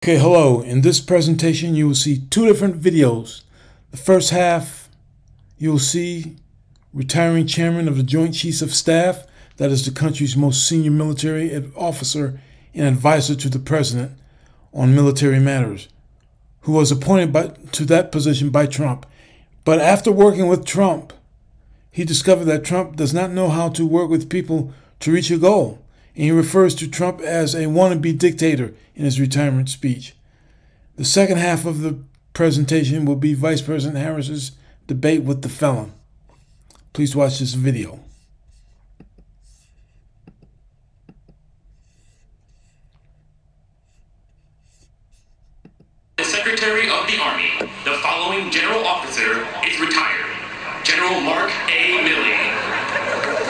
Okay, hello. In this presentation, you will see two different videos. The first half, you will see retiring chairman of the Joint Chiefs of Staff, that is the country's most senior military officer and advisor to the president on military matters, who was appointed to that position by Trump. But after working with Trump, he discovered that Trump does not know how to work with people to reach a goal. And he refers to Trump as a wannabe dictator in his retirement speech. The second half of the presentation will be Vice President Harris's debate with the felon. Please watch this video. The Secretary of the Army, the following general officer is retired. General Mark A. Milley.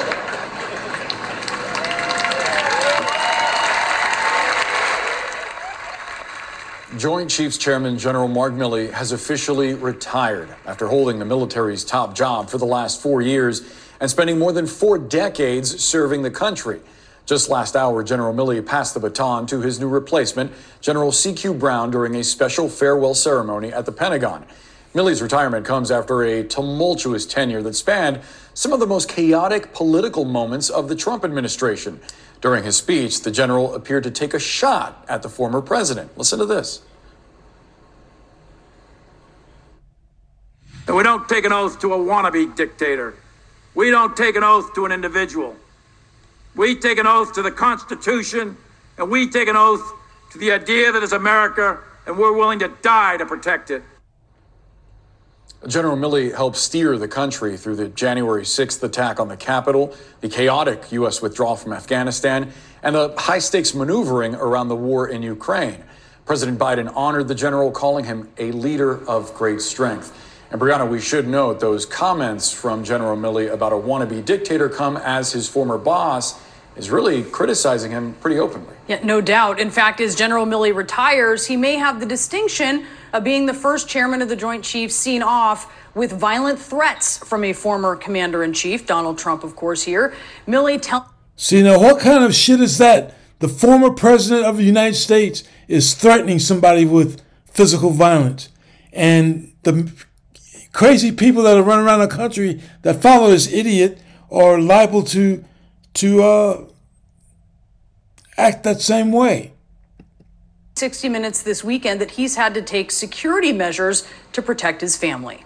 Joint Chiefs Chairman General Mark Milley has officially retired after holding the military's top job for the last 4 years and spending more than 4 decades serving the country. Just last hour, General Milley passed the baton to his new replacement, General C.Q. Brown, during a special farewell ceremony at the Pentagon. Milley's retirement comes after a tumultuous tenure that spanned some of the most chaotic political moments of the Trump administration. During his speech, the general appeared to take a shot at the former president. Listen to this. And we don't take an oath to a wannabe dictator. We don't take an oath to an individual. We take an oath to the Constitution, and we take an oath to the idea that is America, and we're willing to die to protect it. General Milley helped steer the country through the January 6th attack on the Capitol, the chaotic U.S. withdrawal from Afghanistan, and the high-stakes maneuvering around the war in Ukraine. President Biden honored the general, calling him a leader of great strength. And Brianna, we should note those comments from General Milley about a wannabe dictator come as his former boss is really criticizing him pretty openly. Yeah, no doubt. In fact, as General Milley retires, he may have the distinction of being the first chairman of the Joint Chiefs seen off with violent threats from a former commander-in-chief, Donald Trump, of course, here. Milley See, now what kind of shit is that? The former president of the United States is threatening somebody with physical violence. And the crazy people that are running around the country that follow this idiot are liable to act that same way. 60 Minutes this weekend that he's had to take security measures to protect his family.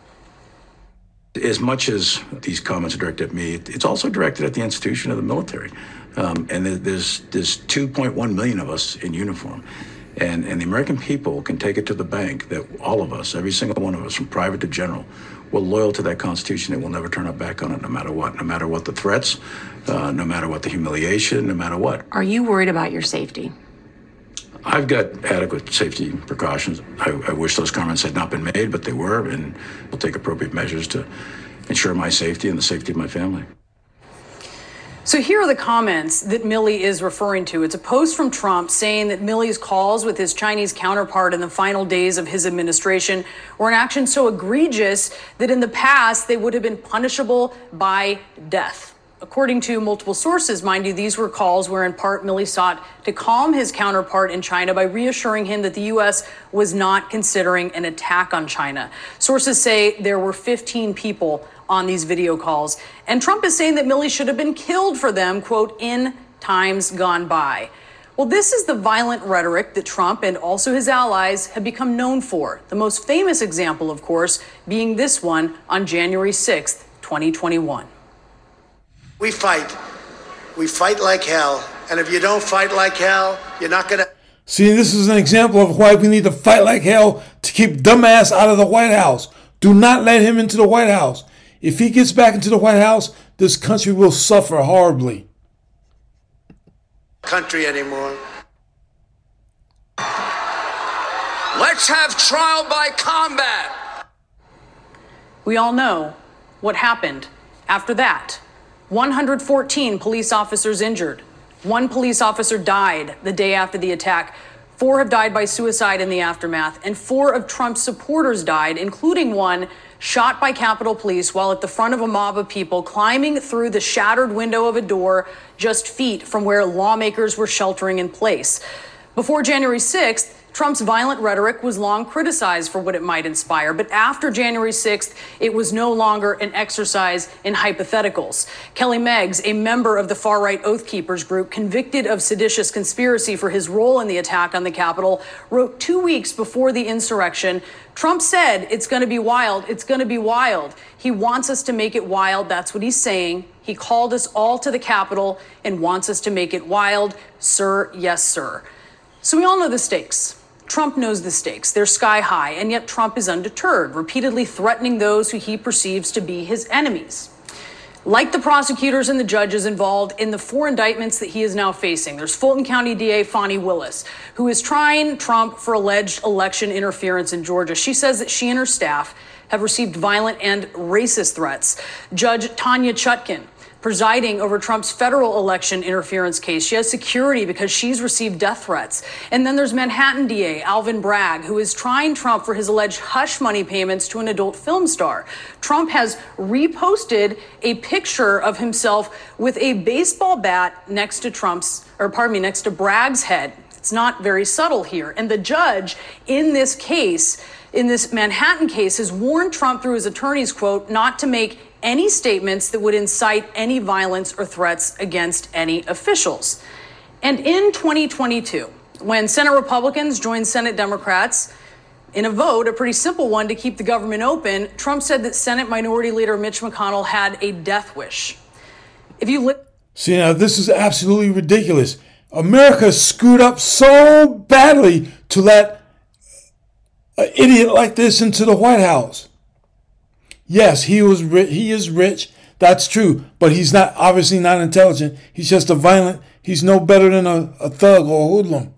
As much as these comments are directed at me, it's also directed at the institution of the military. And there's 2.1 million of us in uniform. And the American people can take it to the bank that all of us, every single one of us, from private to general, we're loyal to that Constitution and we'll never turn our back on it no matter what the threats, no matter what the humiliation, no matter what. Are you worried about your safety? I've got adequate safety precautions. I wish those comments had not been made, but they were, and we'll take appropriate measures to ensure my safety and the safety of my family. So here are the comments that Milley is referring to. It's a post from Trump saying that Milley's calls with his Chinese counterpart in the final days of his administration were an action so egregious that in the past they would have been punishable by death. According to multiple sources, mind you, these were calls where in part Milley sought to calm his counterpart in China by reassuring him that the U.S. was not considering an attack on China. Sources say there were 15 people on these video calls. And Trump is saying that Milley should have been killed for them, quote, in times gone by. Well, this is the violent rhetoric that Trump and also his allies have become known for. The most famous example, of course, being this one on January 6th, 2021. We fight. We fight like hell. And if you don't fight like hell, you're not going to... See, this is an example of why we need to fight like hell to keep dumbass out of the White House. Do not let him into the White House. If he gets back into the White House, this country will suffer horribly. Country anymore. Let's have trial by combat. We all know what happened after that. 114 police officers injured. 1 police officer died the day after the attack. 4 have died by suicide in the aftermath, and 4 of Trump's supporters died, including one shot by Capitol Police while at the front of a mob of people climbing through the shattered window of a door just feet from where lawmakers were sheltering in place. Before January 6th, Trump's violent rhetoric was long criticized for what it might inspire, but after January 6th, it was no longer an exercise in hypotheticals. Kelly Meggs, a member of the far-right Oath Keepers group convicted of seditious conspiracy for his role in the attack on the Capitol, wrote 2 weeks before the insurrection, Trump said, "It's going to be wild. It's going to be wild." He wants us to make it wild. That's what he's saying. He called us all to the Capitol and wants us to make it wild. Sir, yes, sir. So we all know the stakes. Trump knows the stakes. They're sky high, and yet Trump is undeterred, repeatedly threatening those who he perceives to be his enemies. Like the prosecutors and the judges involved in the 4 indictments that he is now facing, there's Fulton County DA Fani Willis, who is trying Trump for alleged election interference in Georgia. She says that she and her staff have received violent and racist threats. Judge Tanya Chutkan, presiding over Trump's federal election interference case, she has security because she's received death threats. And then there's Manhattan DA Alvin Bragg, who is trying Trump for his alleged hush money payments to an adult film star. Trump has reposted a picture of himself with a baseball bat next to next to Bragg's head. It's not very subtle here. And the judge in this case, in this Manhattan case, has warned Trump through his attorneys, quote, not to make any statements that would incite any violence or threats against any officials. And in 2022, when Senate Republicans joined Senate Democrats in a vote, a pretty simple one, to keep the government open, Trump said that Senate Minority Leader Mitch McConnell had a death wish. See, now this is absolutely ridiculous. America screwed up so badly to let an idiot like this into the White House. Yes, he is rich. That's true. But he's not, obviously not intelligent. He's just a violent, he's no better than a thug or a hoodlum.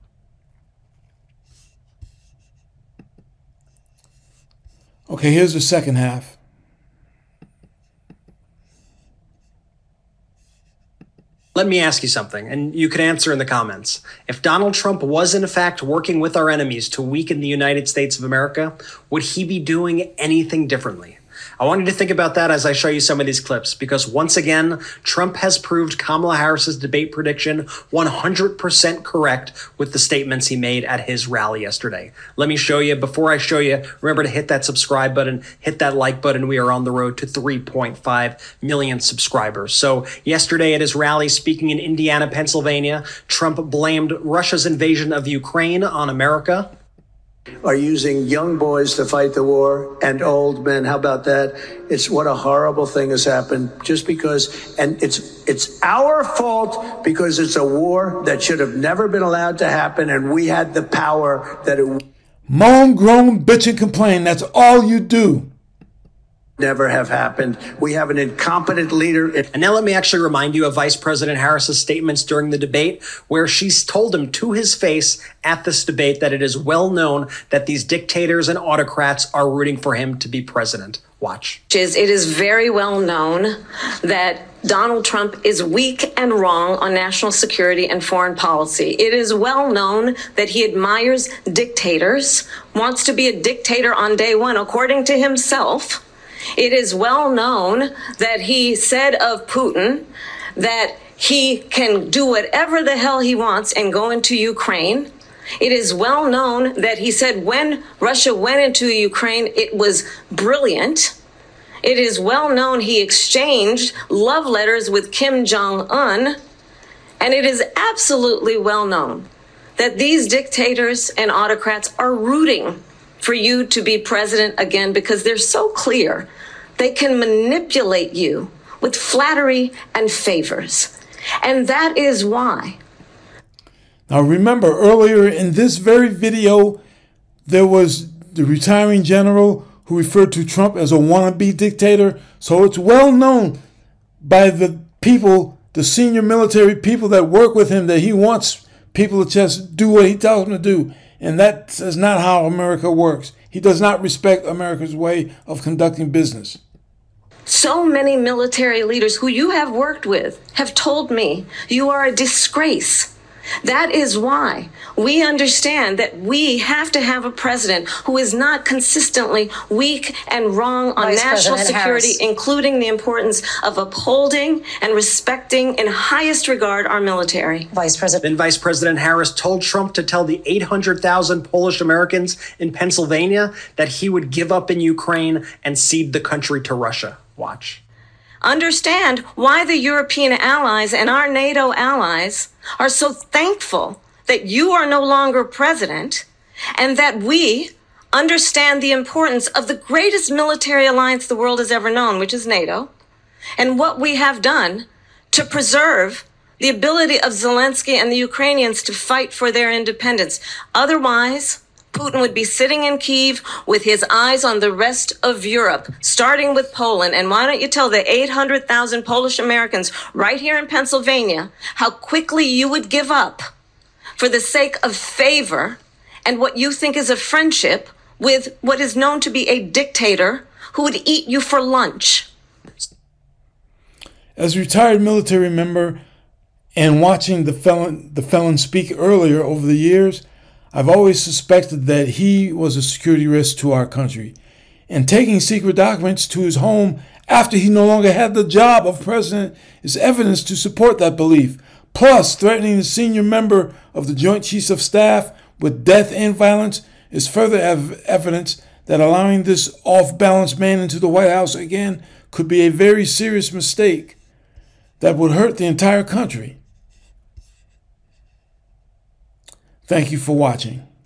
Okay, here's the second half. Let me ask you something, and you can answer in the comments. If Donald Trump was in fact working with our enemies to weaken the United States of America, would he be doing anything differently? I want you to think about that as I show you some of these clips, because once again, Trump has proved Kamala Harris's debate prediction 100% correct with the statements he made at his rally yesterday. Let me show you. Before I show you, remember to hit that subscribe button, hit that like button. We are on the road to 3.5 million subscribers. So yesterday at his rally, speaking in Indiana, Pennsylvania, Trump blamed Russia's invasion of Ukraine on America. Are using young boys to fight the war and old men. How about that? It's what a horrible thing has happened just because, and it's our fault because it's a war that should have never been allowed to happen, and we had the power that it moan, groan, bitch, and complain. That's all you do. Never have happened. We have an incompetent leader. And now let me actually remind you of Vice President Harris's statements during the debate, where she's told him to his face at this debate that it is well known that these dictators and autocrats are rooting for him to be president. Watch. It is very well known that Donald Trump is weak and wrong on national security and foreign policy. It is well known that he admires dictators, wants to be a dictator on day one, according to himself. It is well known that he said of Putin that he can do whatever the hell he wants and go into Ukraine. It is well known that he said when Russia went into Ukraine, it was brilliant. It is well known he exchanged love letters with Kim Jong-un. And it is absolutely well known that these dictators and autocrats are rooting for you to be president again because they're so clear. They can manipulate you with flattery and favors. And that is why. Now remember, earlier in this very video, there was the retiring general who referred to Trump as a wannabe dictator. So it's well known by the people, the senior military people that work with him, that he wants people to just do what he tells them to do. And that is not how America works. He does not respect America's way of conducting business. So many military leaders who you have worked with have told me you are a disgrace. That is why we understand that we have to have a president who is not consistently weak and wrong on national security, including the importance of upholding and respecting in highest regard our military. Then Vice President Harris told Trump to tell the 800,000 Polish Americans in Pennsylvania that he would give up in Ukraine and cede the country to Russia. Watch. Understand why the European allies and our NATO allies are so thankful that you are no longer president, and that we understand the importance of the greatest military alliance the world has ever known, which is NATO, and what we have done to preserve the ability of Zelensky and the Ukrainians to fight for their independence. Otherwise, Putin would be sitting in Kyiv with his eyes on the rest of Europe, starting with Poland. And why don't you tell the 800,000 Polish Americans right here in Pennsylvania how quickly you would give up for the sake of favor and what you think is a friendship with what is known to be a dictator who would eat you for lunch. As a retired military member and watching the felon speak earlier over the years, I've always suspected that he was a security risk to our country. And taking secret documents to his home after he no longer had the job of president is evidence to support that belief. Plus, threatening a senior member of the Joint Chiefs of Staff with death and violence is further evidence that allowing this off-balance man into the White House again could be a very serious mistake that would hurt the entire country. Thank you for watching.